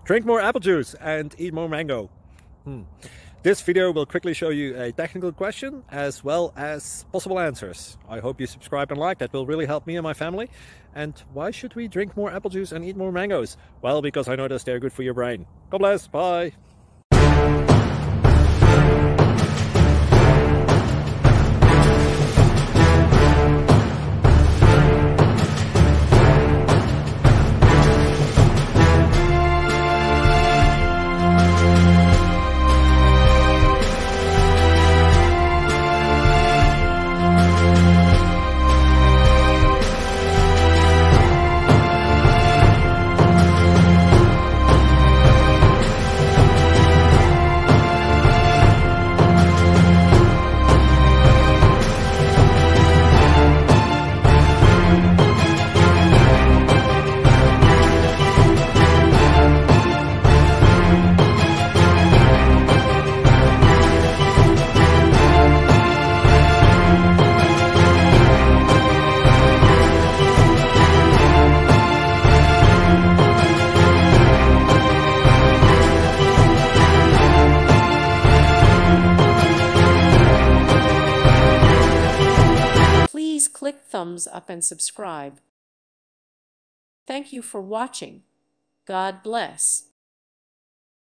Drink more apple juice and eat more mango. This video will quickly show you a technical question as well as possible answers. I hope you subscribe and like, that will really help me and my family. And why should we drink more apple juice and eat more mangoes? Well, because I noticed they're good for your brain. God bless, bye. Please click thumbs up and subscribe. Thank you for watching. God bless.